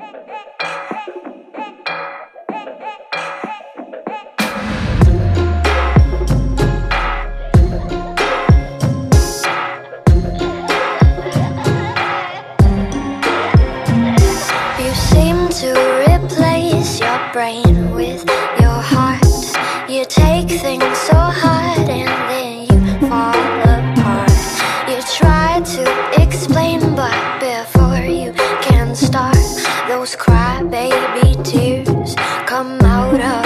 You seem to replace your brain with your heart. You take things so hard and then you fall apart. You try to explain, but before you can start, those crybaby tears come out of